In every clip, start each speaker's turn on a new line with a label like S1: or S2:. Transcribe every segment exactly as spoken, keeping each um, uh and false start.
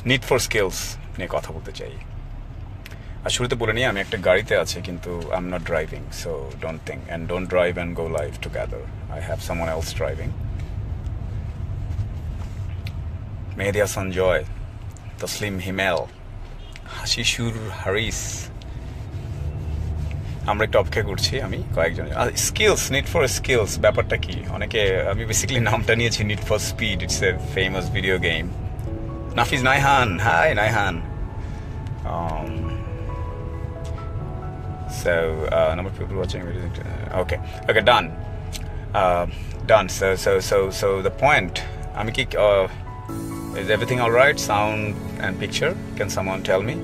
S1: Need for skills নিয়ে কথা বলতে চাই। আর শুরুতে বলে নিই আমি একটা গাড়িতে আছি, কিন্তু I am not driving, so don't think and don't drive and go live together. I have someone else driving. Mehedi Hasan Joy, Taslim Himel, Hasisur Haris, আমরা একটু অপেক্ষা করছি। আমি কয়েকজন স্কিলস, নিড ফর স্কিলস ব্যাপারটা কি? অনেকে, আমি বেসিক্যালি নামটা নিয়েছি Need for Speed, it's a famous video game. Nafiz Naihan, hi Naihan. So, uh, number of people watching videos. Uh, okay, okay, done, uh, done. So, so, so, so the point. I mean, uh, is everything all right? Sound and picture. Can someone tell me?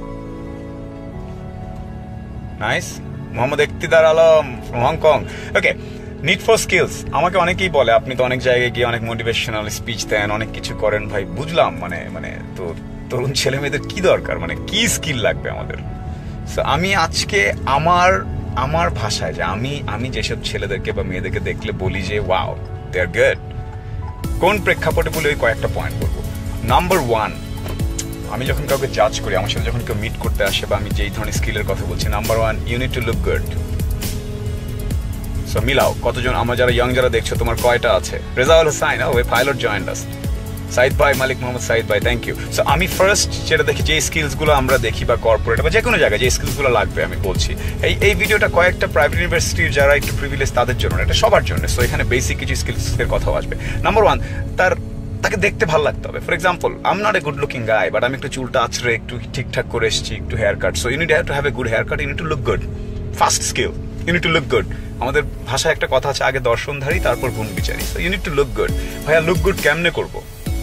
S1: Nice. Mohammad Iqtidar Alam from Hong Kong. Okay. Need for skills. আমাকে অনেকেই বলে আপনি তো অনেক জায়গায় গিয়ে অনেক motivational speech দেন, অনেক কিছু করেন। ভাই বুঝলাম, মানে মানে তো তরুণ ছেলে মেয়েদের কি দরকার, মানে কি স্কিল লাগবে আমাদের? সো আমি আজকে আমার আমার ভাষায় যে আমি আমি যেসব ছেলেদেরকে বা মেয়েদেরকে দেখলে বলি যে ওয়াও দে আর গুড, কোন প্রেক্ষাপটে বলে ওই কয়েকটা পয়েন্ট বলবো। নাম্বার ওয়ান, আমি যখন কাউকে জাজ করি, আমার সাথে যখন কেউ মিট করতে আসে বা আমি যেই ধরনের স্কিলের কথা বলছি, number one, you need to look good. So মিলাও কতজন, আমরা যারা ইয়াং যারা দেখছো তোমার কয়টা আছে? রেজাউল হোসাইন, ও ওই পাইলট জয়েন্ট আস। সাইদ ভাই, মালিক মোহাম্মদ সাইদ ভাই, থ্যাংক ইউ। সো আমি ফার্স্ট যেটা দেখি, যে স্কিলসগুলো আমরা দেখি বা কর্পোরেট বা যে কোনো জায়গায় যে স্কিলসগুলো লাগবে, আমি বলছি এই এই ভিডিওটা কয়েকটা প্রাইভেট ইউনিভার্সিটির যারা একটু প্রিভিলেজ তাদের জন্য, এটা সবার জন্য। সো এখানে বেসিক কিছু স্কিলসের কথাও আসবে। নাম্বার ওয়ান, তার তাকে দেখতে ভালো লাগতে হবে। For example, I am not a good looking guy, but আমি একটু চুলটা আছড়ে একটু ঠিকঠাক করে এসেছি, একটু haircut. So you need to have a good haircut, you need to look good. First skill, you need to look good. আমাদের ভাষায় একটা কথা আছে, আগে দর্শনধারী তারপর গুণ বিচারী। So you need to look good. ভাইয়া লুক গুড কেমনে করবো?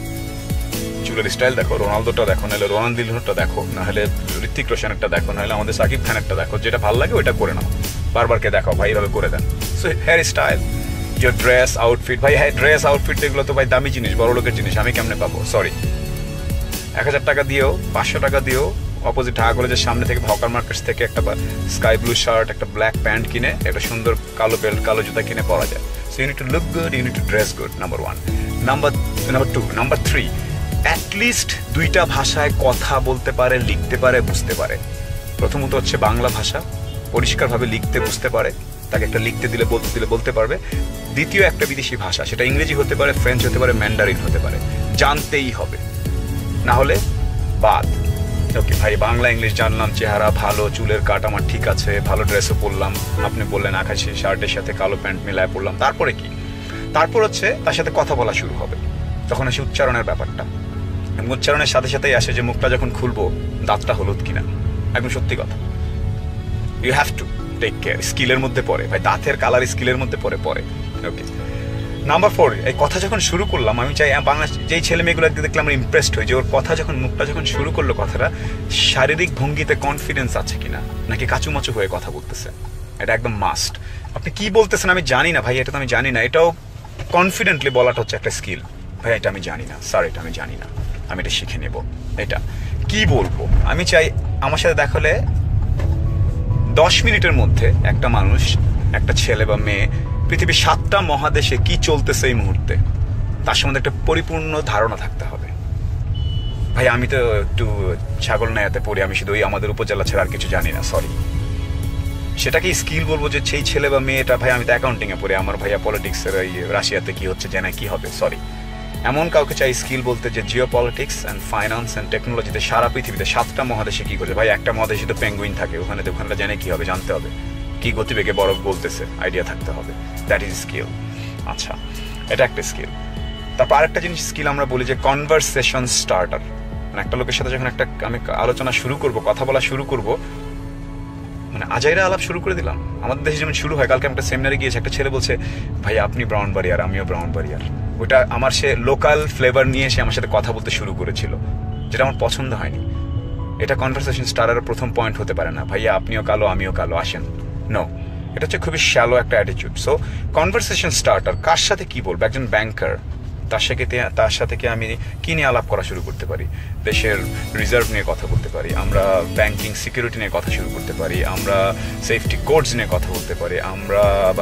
S1: চুলের স্টাইল দেখো, রোনালদোটা দেখো, নাহলে রোনালদিনহোটা দেখো, নাহলে ঋত্বিক রোশনেরটা দেখো, নাহলে আমাদের সাকিব খানেরটা দেখো, যেটা ভালো লাগে ওইটা করে নাও। বারবারকে দেখাও ভাই এইভাবে করে দেন। So hairstyle, your dress outfit, ভাই হ্যাঁ ড্রেস আউটফিট এগুলো তো ভাই দামি জিনিস, বড় লোকের জিনিস, আমি কেমনে পাবো? সরি, এক হাজার টাকা দিয়েও, পাঁচশো টাকা দিয়েও অপোজিট ঢাকা কলেজের সামনে থেকে হকার মার্কেটস থেকে একটা স্কাই ব্লু শার্ট, একটা ব্ল্যাক প্যান্ট কিনে, একটা সুন্দর কালো বেল্ট, কালো জুতা কিনে পরা যায়। So you need to look good, you need to dress good, number one. Number number two, number three, at least দুইটা ভাষায় কথা বলতে পারে, লিখতে পারে, বুঝতে পারে। প্রথমত হচ্ছে বাংলা ভাষা, পরিষ্কারভাবে লিখতে বুঝতে পারে, তাকে একটা লিখতে দিলে বলতে দিলে বলতে পারবে। দ্বিতীয় একটা বিদেশি ভাষা, সেটা ইংরেজি হতে পারে, ফ্রেঞ্চ হতে পারে, ম্যান্ডারিন হতে পারে, জানতেই হবে, না হলে বাদ। ওকে ভাই, বাংলা ইংলিশ জানলাম, চেহারা ভালো, চুলের কাট আমার ঠিক আছে, ভালো ড্রেসও পরলাম, আপনি বললেন আকাশি শার্টের সাথে কালো প্যান্ট মিলায় পরলাম, তারপরে কি? তারপর হচ্ছে তার সাথে কথা বলা শুরু হবে। তখন আসে উচ্চারণের ব্যাপারটা। উচ্চারণের সাথে সাথেই আসে যে মুখটা যখন খুলবো দাঁতটা হলুদ কিনা, একদম সত্যি কথা। You have to take care. স্কিলের মধ্যে পড়ে ভাই, দাঁতের কালার স্কিলের মধ্যে পড়ে পড়ে ওকে। নাম্বার ফোর, এই কথা যখন শুরু করলাম, আমি চাই বাংলা যেই ছেলে মেয়েগুলো দেখলে আমরা ইমপ্রেসড হই যে ওর কথা যখন, মুখটা যখন শুরু করলো কথাটা, শারীরিক ভঙ্গিতে কনফিডেন্স আছে কিনা, নাকি কাচুমাচু হয়ে কথা বলতেছে। এটা একদম মাস্ট। আপনি কি বলতেছেন আমি জানি না ভাই, এটা তো আমি জানি না, এটাও কনফিডেন্টলি বলাটা হচ্ছে একটা স্কিল। ভাই এটা আমি জানি না স্যার, এটা আমি জানি না, আমি এটা শিখে নেব। এটা কি বলবো, আমি চাই আমার সাথে দেখালে দশ মিনিটের মধ্যে একটা মানুষ, একটা ছেলে বা মেয়ে পৃথিবীর সাতটা মহাদেশে কি চলতেছে এই মুহূর্তে তার সম্বন্ধে একটা পরিপূর্ণ ধারণা থাকতে হবে। ভাই আমি তো একটু ছাগল নায়াতে পড়ি, আমি শুধু ওই আমাদের উপজেলা ছাড়া আর কিছু জানি না, সরি। সেটাকে স্কিল বলবো যে সেই ছেলে বা মেয়েটা, ভাই আমি তো অ্যাকাউন্টিংয়ে পড়ি, আমার ভাইয়া পলিটিক্সের ওই রাশিয়াতে কি হচ্ছে জেনে কি হবে, সরি। এমন কাউকে চাই স্কিল বলতে যে geopolitics and finance and টেকনোলজিতে সারা পৃথিবীতে সাতটা মহাদেশে কি করছে। ভাই একটা মহাদেশে তো পেঙ্গুইন থাকে, ওখানে তো ওখানটা জেনে কি হবে, জানতে হবে কি গতিবেগে বরফ বলতেছে, আইডিয়া থাকতে হবে, দ্যাট ইজ স্কিল। আচ্ছা, এটা একটা স্কিল। তারপর আরেকটা জিনিস স্কিল আমরা বলি যে কনভারসেশন স্টার্টার। মানে একটা লোকের সাথে যখন একটা আমি আলোচনা শুরু করব, কথা বলা শুরু করব, মানে আজাইরা আলাপ শুরু করে দিলাম। আমাদের দেশে যেমন শুরু হয়, কালকে একটা সেমিনারে গিয়েছে, একটা ছেলে বলছে ভাই আপনি ব্রাউন বাড়িয়ার, আমিও ব্রাউন বাড়িয়ার। ওইটা আমার, সে লোকাল ফ্লেভার নিয়ে সে আমার সাথে কথা বলতে শুরু করেছিল, যেটা আমার পছন্দ হয়নি। এটা কনভারসেশন স্টার্টারের প্রথম পয়েন্ট হতে পারে না। ভাইয়া আপনিও কালো, আমিও কালো, আসেন, নো। এটা হচ্ছে খুবই শ্যালো একটা অ্যাটিটিউড। সো কনভারসেশন স্টার্টার, কার সাথে কি বলবো? একজন ব্যাংকার, তার সাথে তার সাথে কি আমি কি নিয়ে আলাপ করা শুরু করতে পারি? দেশের রিজার্ভ নিয়ে কথা বলতে পারি, আমরা ব্যাংকিং সিকিউরিটি নিয়ে কথা শুরু করতে পারি, আমরা সেফটি কোডস নিয়ে কথা বলতে পারি, আমরা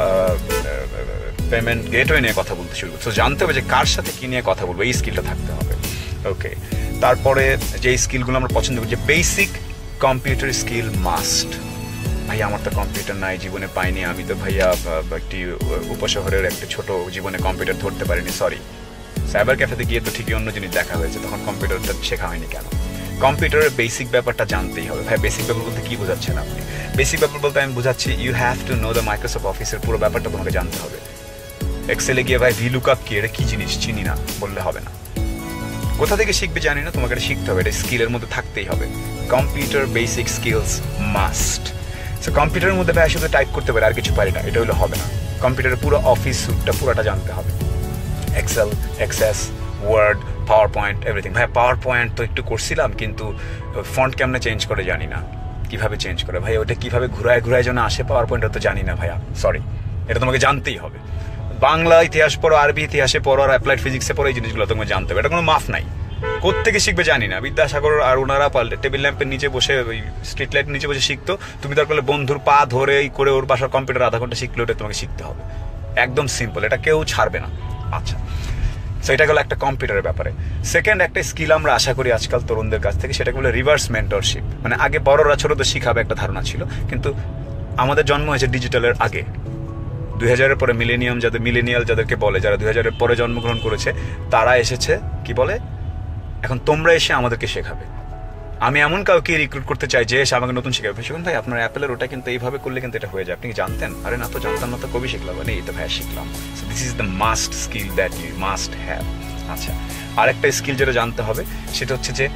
S1: পেমেন্ট গেটওয়ে নিয়ে কথা বলতে শুরু করি। সো জানতে হবে যে কার সাথে কি নিয়ে কথা বলবো, এই স্কিলটা থাকতে হবে। ওকে, তারপরে যে স্কিলগুলো আমরা পছন্দ করি, যে বেসিক কম্পিউটার স্কিল মাস্ট। ভাই আমার তো কম্পিউটার নাই, জীবনে পাইনি, আমি তো ভাইয়া একটি উপশহরের একটা ছোট জীবনে কম্পিউটার ধরতে পারিনি, সরি। সাইবার ক্যাফেতে গিয়ে তো ঠিকই অন্য জিনিস দেখা হয়েছে, তখন কম্পিউটারটা শেখা হয়নি কেন? কম্পিউটারের বেসিক ব্যাপারটা জানতেই হবে। ভাই বেসিক ব্যাপার বলতে কী বোঝাচ্ছেন আপনি? বেসিক ব্যাপার বলতে আমি বোঝাচ্ছি you have to know the Microsoft অফিসের পুরো ব্যাপারটা তোমাকে জানতে হবে। এক্সেলে গিয়ে ভাই ভি লুকআপ কি, এটা কী জিনিস চিনি না বললে হবে না। কোথা থেকে শিখবে জানি না, তোমাকে এটা শিখতে হবে, এটা স্কিলের মধ্যে থাকতেই হবে। Computer basic skills must. So কম্পিউটারের মধ্যে ভাই শুধু টাইপ করতে পারে আর কিছু পারি না, এটা হলে হবে না। কম্পিউটারের পুরো অফিস সুটটা পুরোটা জানতে হবে, Excel, Access, Word, PowerPoint, everything. ভাই পাওয়ার পয়েন্ট তো একটু করছিলাম, কিন্তু ফন্ট কেমনে চেঞ্জ করে জানি না, কীভাবে চেঞ্জ করে ভাই, ওটা কীভাবে ঘুরায় ঘুরায় যেন আসে পাওয়ার পয়েন্ট, তো জানি না ভাইয়া, সরি। এটা তোমাকে জানতেই হবে। বাংলা ইতিহাস পড়ো, আরবি ইতিহাসে পড়ো, আর অ্যাপ্লাইড ফিজিক্সে পড়ো, এই জিনিসগুলো তোমাকে জানতে হবে, এটা কোনো মাফ নাই। কোত্থেকে শিখবে জানি না, বিদ্যাসাগর আর ওনারা পারলে টেবিল ল্যাম্পের নিচে বসে, ওই স্ট্রিট লাইটের নিচে বসে শিখতো, তুমি তারপরে বন্ধুর পা ধরে এই করে ওর বাসার কম্পিউটার আধা ঘন্টা শিখলে, ওটা তোমাকে শিখতে হবে, একদম সিম্পল, এটা কেউ ছাড়বে না। আচ্ছা, সো এটা গেলো একটা কম্পিউটারের ব্যাপারে। সেকেন্ড একটা স্কিল আমরা আশা করি আজকাল তরুণদের কাছ থেকে, সেটাকে বলে রিভার্স মেন্টরশিপ। মানে আগে বড়রা ছোটদের শিখাবে একটা ধারণা ছিল, কিন্তু আমাদের জন্ম হয়েছে ডিজিটালের আগে। দুই হাজারের পরে মিলেনিয়াম, যাদের মিলেনিয়াল যাদেরকে বলে, যারা দুই হাজারের পরে জন্মগ্রহণ করেছে, তারা এসেছে কি বলে, এখন তোমরা এসে আমাদেরকে শেখাবে। আমি এমন কাউকে রিক্রুট করতে চাই যে এসে আমাকে নতুন শেখাবে। সেখানে ভাই আপনার অ্যাপেলের ওটা কিন্তু এইভাবে করলে কিন্তু এটা হয়ে যায়, আপনি কি জানতেন? আরে না তো জানতাম না, তো কবি শিখলাম, মানে এই তো ভাই শিখলাম। So this is the must skill that you must have. আচ্ছা, আরেকটা স্কিল যেটা জানতে হবে সেটা হচ্ছে যে,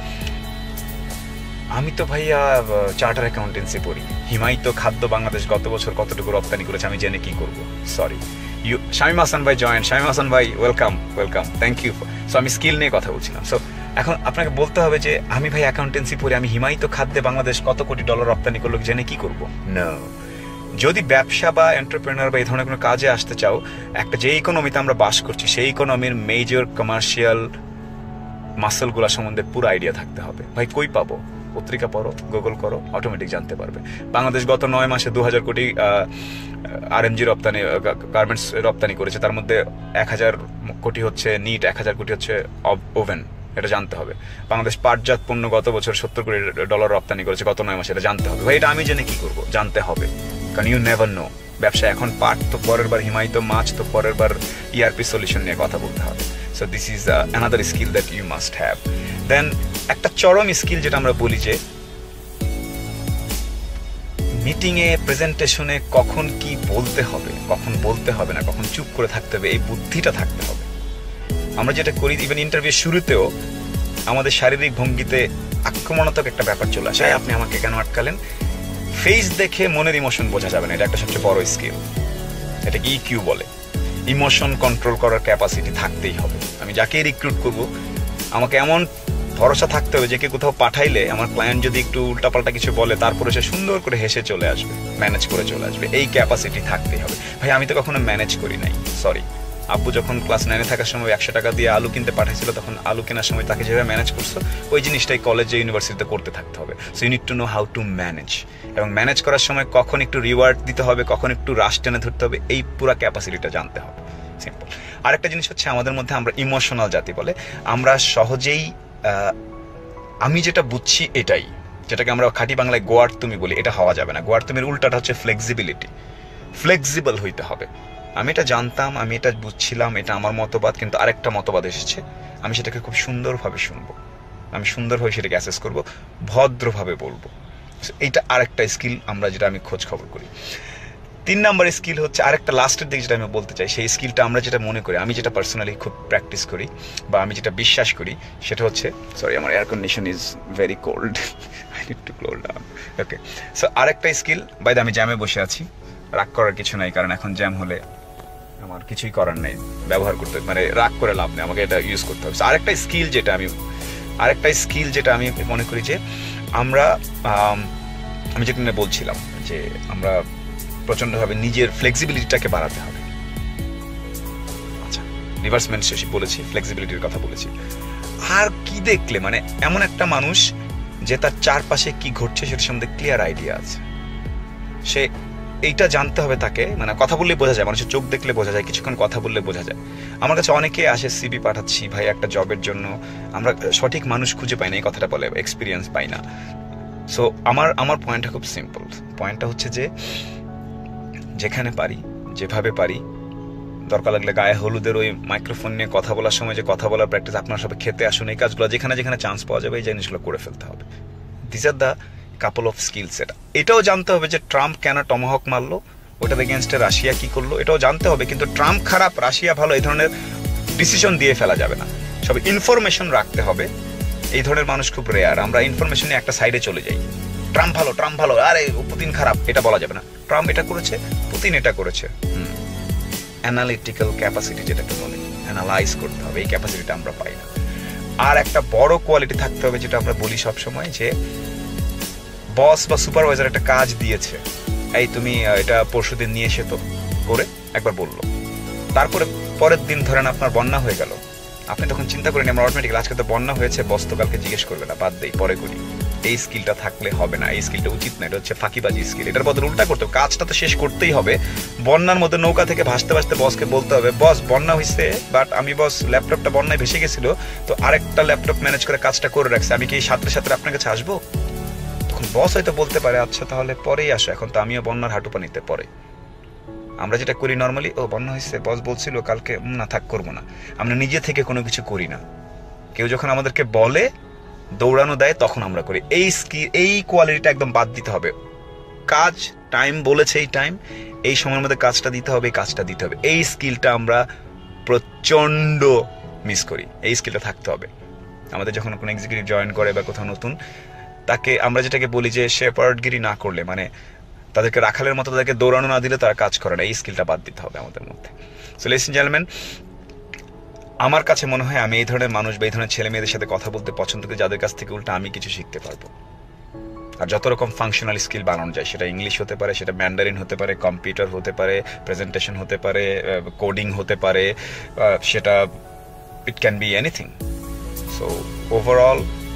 S1: আমি তো ভাইয়া চার্টার অ্যাকাউন্টেন্সি পড়ি, হিমায়িত খাদ্য বাংলাদেশ গত বছর কতটুকু রপ্তানি করেছে আমি জেনে কি করব? সরি। ইউ শামীম হাসান ভাই জয়েন, শামীম হাসান ভাই welcome, welcome, thank you. So আমি স্কিল নিয়ে কথা বলছিলাম। সো এখন আপনাকে বলতে হবে যে আমি ভাই অ্যাকাউন্টেন্সি পড়ি, আমি হিমায়িত খাদ্যে বাংলাদেশ কত কোটি ডলার রপ্তানি করলো জেনে কি করব? না। যদি ব্যবসা বা এন্টারপ্রেনার বা এই ধরনের কোনো কাজে আসতে চাও, একটা যে ইকোনমিতে আমরা বাস করছি সেই ইকোনমির মেজর কমার্শিয়াল মাসলগুলো সম্বন্ধে পুরো আইডিয়া থাকতে হবে। ভাই কই পাবো? পত্রিকা পড়ো, গুগল করো, অটোমেটিক জানতে পারবে। বাংলাদেশ গত নয় মাসে দু হাজার কোটি আর এম জি রপ্তানি, গার্মেন্টস রপ্তানি করেছে, তার মধ্যে এক হাজার কোটি হচ্ছে নিট, এক হাজার কোটি হচ্ছে ওভেন, এটা জানতে হবে। বাংলাদেশ পাটজাত পণ্য গত বছর সত্তর কোটি ডলার রপ্তানি করেছে গত নয় মাসে, এটা জানতে হবে। ভাই এটা আমি জেনে কি করবো? জানতে হবে, কারণ ইউ নেভার নো। ব্যবসা এখন পাট, তো পরের বার হিমায়িত মাছ, তো পরের বার ইআরপি সলিউশন নিয়ে কথা বলতে হবে। So this is another skill that you must have. Then একটা চরম স্কিল যেটা আমরা বলি যে, মিটিংয়ে, প্রেজেন্টেশনে কখন কি বলতে হবে, কখন বলতে হবে না, কখন চুপ করে থাকতে হবে, এই বুদ্ধিটা থাকতে হবে। আমরা যেটা করি, ইভেন ইন্টারভিউ শুরুতেও আমাদের শারীরিক ভঙ্গিতে আক্রমণাত্মক একটা ব্যাপার চলে আসে, আপনি আমাকে কেন আটকালেন? ফেস দেখে মনের ইমোশন বোঝা যাবে না, এটা একটা সবচেয়ে বড় স্কিল। এটাকে ইকিউ বলে। ইমোশন কন্ট্রোল করার ক্যাপাসিটি থাকতেই হবে। আমি যাকে রিক্রুট করব, আমাকে এমন ভরসা থাকতে হবে যে কে কোথাও পাঠাইলে আমার ক্লায়েন্ট যদি একটু উল্টাপাল্টা কিছু বলে, তারপরে সে সুন্দর করে হেসে চলে আসবে, ম্যানেজ করে চলে আসবে। এই ক্যাপাসিটি থাকতেই হবে। ভাই আমি তো কখনো ম্যানেজ করি নাই, সরি। আব্বু যখন ক্লাস নাইনে থাকার সময় একশো টাকা দিয়ে আলু কিনতে পাঠাইছিল, তখন আলু কেনার সময় তাকে যেভাবে ম্যানেজ করছো, ওই জিনিসটাই কলেজে, ইউনিভার্সিটিতে করতে থাকতে হবে। So you need to know how to manage. এবং ম্যানেজ করার সময় কখন একটু রিওয়ার্ড দিতে হবে, কখন একটু রাশ টেনে ধরতে হবে, এই পুরো ক্যাপাসিটিটা জানতে হবে। সিম্পল। আরেকটা জিনিস হচ্ছে, আমাদের মধ্যে আমরা ইমোশনাল জাতি বলে, আমরা সহজেই আমি যেটা বুঝছি এটাই, যেটাকে আমরা খাঁটি বাংলায় গোয়ার তুমি বলি, এটা হওয়া যাবে না। গোয়ার তুমির উল্টাটা হচ্ছে ফ্লেক্সিবিলিটি। ফ্লেক্সিবল হইতে হবে। আমি এটা জানতাম, আমি এটা বুঝছিলাম, এটা আমার মতবাদ, কিন্তু আরেকটা মতবাদ এসেছে, আমি সেটাকে খুব সুন্দরভাবে শুনবো, আমি সুন্দরভাবে সেটাকে অ্যাসেস করবো, ভদ্রভাবে বলবো। এইটা আরেকটা স্কিল আমরা, যেটা আমি খোঁজ খবর করি। তিন নম্বর স্কিল হচ্ছে, আরেকটা লাস্টের দিকে যেটা আমি বলতে চাই, সেই স্কিলটা আমরা যেটা মনে করি, আমি যেটা পার্সোনালি খুব প্র্যাকটিস করি বা আমি যেটা বিশ্বাস করি, সেটা হচ্ছে, সরি আমার air condition is very cold, I need to close down. Okay, so আরেকটা স্কিল, বাইরে আমি জ্যামে বসে আছি, রাগ করার কিছু নাই, কারণ এখন জ্যাম হলে আমার কিছুই করার নেই, ব্যবহার করতে, মানে রাগ করে লাভ নেই, আমাকে এটা ইউজ করতে হবে। আরেকটা স্কিল যেটা আমি আরেকটা স্কিল যেটা আমি মনে করি যে, আমরা আমি যেটা নিয়ে বলছিলাম যে আমরা প্রচণ্ডভাবে নিজের ফ্লেক্সিবিলিটিটাকে বাড়াতে হবে। আচ্ছা, রিভার্স মেন্টরশিপ বলেছি, ফ্লেক্সিবিলিটির কথা বলেছি। আর কি দেখলে, মানে এমন একটা মানুষ যে তার চারপাশে কি ঘটছে সেটার সম্বন্ধে ক্লিয়ার আইডিয়া আছে, সে এইটা জানতে হবে তাকে, মানে কথা বললে বোঝা যায়, মানুষের চোখ দেখলে বোঝা যায়, কিছুক্ষণ কথা বললে বোঝা যায়। আমার কাছে অনেকে আসে সিভি পাঠাচ্ছি ভাই একটা জবের জন্য, আমরা সঠিক মানুষ খুঁজে পাই না, এই কথাটা বলে এক্সপিরিয়েন্স পাই না। সো আমার আমার পয়েন্টটা খুব সিম্পল। পয়েন্টটা হচ্ছে যে যেখানে পারি, যেভাবে পারি, দরকার লাগলে গায়ে হলুদের ওই মাইক্রোফোন নিয়ে কথা বলার সময় যে কথা বলার প্র্যাকটিস, আপনারা সবাই খেতে আসুন, এই কাজগুলো যেখানে যেখানে চান্স পাওয়া যাবে এই জিনিসগুলো করে ফেলতে হবে। This are the couple of skills. এটা এটাও জানতে হবে যে ট্রাম্প কেন টমাহক মারলো, ওটার এগেনস্টে রাশিয়া কি করলো, এটাও জানতে হবে। কিন্তু ট্রাম্প খারাপ রাশিয়া ভালো এই ধরনের ডিসিশন দিয়ে ফেলা যাবে না, সব ইনফরমেশন রাখতে হবে। এই ধরনের মানুষ খুব রেয়ার, আমরা ইনফরমেশন নিয়ে একটা সাইডে চলে যাই, ট্রাম্প ভালো ট্রাম্প ভালো আরে পুতিন খারাপ, এটা বলা যাবে না। ট্রাম্প এটা করেছে, পুতিন এটা করেছে। হুম অ্যানালিটিক্যাল ক্যাপাসিটি যেটাকে বলে, অ্যানালাইজ করতে হবে, এই ক্যাপাসিটিটা আমরা পাই না। আর একটা বড় কোয়ালিটি থাকতে হবে যেটা আমরা বলি সবসময়, যে বস বা সুপারভাইজার একটা কাজ দিয়েছে, এই তুমি এটা পরশুদিন নিয়ে এসে তো করে একবার বললো, তারপরে পরের দিন ধরেন আপনার বন্যা হয়ে গেল, আপনি তখন চিন্তা করেন আমরা অটোমেটিক্যালি আজকে তো বন্যা হয়েছে, বস তো কালকে জিজ্ঞেস করবে না, বাদ দেই পরে করি। এই স্কিলটা থাকলে হবে না, এই স্কিলটা উচিত না, এটা হচ্ছে ফাঁকিবাজি স্কিল। এটার বদলে উল্টা করতে হবে, কাজটা তো শেষ করতেই হবে। বন্যার মধ্যে নৌকা থেকে ভাসতে ভাসতে বসকে বলতে হবে, বস বন্যা হয়েছে বাট আমি বস ল্যাপটপটা বন্যায় ভেসে গেছিল, তো আরেকটা ল্যাপটপ ম্যানেজ করে কাজটা করে রাখছে, আমি কি সাথে সাথে আপনার কাছে আসবো? তখন বস হয়তো বলতে পারে আচ্ছা তাহলে পরেই আসো, এখন তো আমিও বন্যার হাঁটু পানিতে পরে। আমরা যেটা করি নর্মালি, ও বন্যা হয়েছে বস বলছিল কালকে, না থাক করবো না, আমরা নিজে থেকে কোনো কিছু করি না। কেউ যখন আমাদেরকে বলে দৌড়ানো দেয় তখন আমরা করি। এই স্কিল, এই কোয়ালিটিটা একদম বাদ দিতে হবে। কাজ টাইম বলেছে, এই টাইম এই সময়ের মধ্যে কাজটা দিতে হবে, এই কাজটা দিতে হবে, এই স্কিলটা আমরা প্রচণ্ড মিস করি। এই স্কিলটা থাকতে হবে আমাদের। যখন কোনো এক্সিকিউটিভ জয়েন করে বা কোথাও নতুন, তাকে আমরা যেটাকে বলি যে শেপার্ডগিরি না করলে, মানে তাদেরকে রাখালের মতো তাদেরকে দৌড়ানো না দিলে তারা কাজ করে না, এই স্কিলটা বাদ দিতে হবে আমাদের মধ্যে। সো লেডিস এন্ড জেন্টলম্যান, আমার কাছে মনে হয় আমি এই ধরনের মানুষ বা এই ধরনের ছেলে মেয়েদের সাথে কথা বলতে পছন্দ করি যাদের কাছ থেকে উল্টা আমি কিছু শিখতে পারবো। আর যত রকম ফাংশনাল স্কিল বানানো যায়, সেটা ইংলিশ হতে পারে, সেটা ম্যান্ডারিন হতে পারে, কম্পিউটার হতে পারে, প্রেজেন্টেশন হতে পারে, কোডিং হতে পারে, সেটা it can be anything. So overall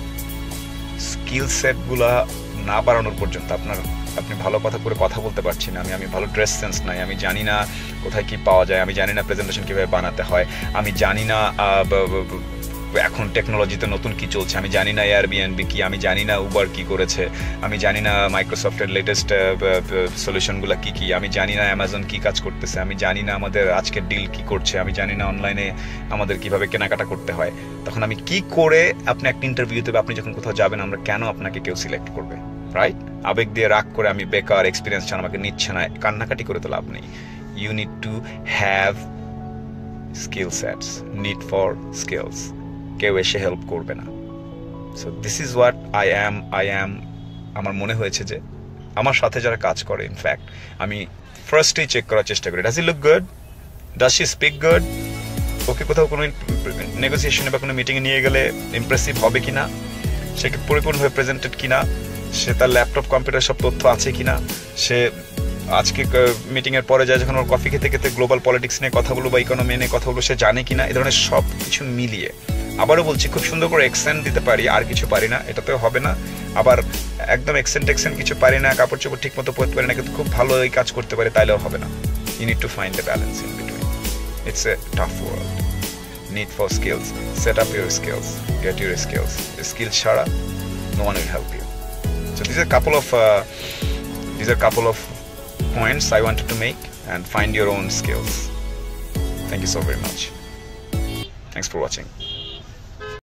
S1: skill সেটগুলা না বাড়ানোর পর্যন্ত আপনার আপনি ভালো কথা করে কথা বলতে পারছি না, আমি আমি ভালো ড্রেস সেন্স নাই, আমি জানি না কোথায় কি পাওয়া যায়, আমি জানি না প্রেজেন্টেশন কীভাবে বানাতে হয়, আমি জানি না এখন টেকনোলজিতে নতুন কি চলছে, আমি জানি না এয়ারবিএনবি কি, আমি জানি না উবার কি করেছে, আমি জানি না মাইক্রোসফটের লেটেস্ট সলিউশনগুলো কি কি, আমি জানি না অ্যামাজন কি কাজ করতেছে, আমি জানি না আমাদের আজকের ডিল কি করছে, আমি জানি না অনলাইনে আমাদের কিভাবে কেনাকাটা করতে হয়, তখন আমি কি করে আপনি একটা ইন্টারভিউতে বা আপনি যখন কোথাও যাবেন আমরা কেন আপনাকে কেউ সিলেক্ট করবে, রাইট? আবেগ দিয়ে রাগ করে আমি বেকার, এক্সপিরিয়েন্স ছাড়া আমাকে নিচ্ছে না, কান্নাকাটি করে তো লাভ নেই। You need to have skill sets, need for skills, কেউ এসে হেল্প করবে না। So this is what I am I am আমার মনে হয়েছে যে আমার সাথে যারা কাজ করে, ইনফ্যাক্ট আমি ফার্স্টেই চেক করার চেষ্টা করি, does he look good, does she speak good, okay কোথাও কোনো নেগোসিয়েশনে বা কোনো মিটিংয়ে নিয়ে গেলে ইমপ্রেসিভ হবে কিনা, সে পরিপূর্ণভাবে প্রেজেন্টেড কিনা, সে তার ল্যাপটপ কম্পিউটার সব তথ্য আছে কিনা, সে আজকে মিটিংয়ের পরে যায় যখন ওর কফি খেতে খেতে গ্লোবাল পলিটিক্স নিয়ে কথা বলবো বা ইকোনমি নিয়ে কথা বলবো সে জানে কিনা, এই ধরনের সব কিছু মিলিয়ে। আবারও বলছি, খুব সুন্দর করে এক্সেন্ট দিতে পারি, আর কিছু পারি না, এটাতেও হবে না। আবার একদম এক্সেন্ট এক্সেন্ট কিছু পারি না, কাপড় চোপড় ঠিক মতো পরতে পারি না, কিন্তু খুব ভালো এই কাজ করতে পারি, তাইলেও হবে না। You need to find the balance in between. It's a tough world. Need for skills, set up your skills, get your skills. Skills ছাড়া no one will help you. So these are a couple of uh, these are a couple of points I wanted to make, and find your own skills. Thank you so very much. Thanks for watching.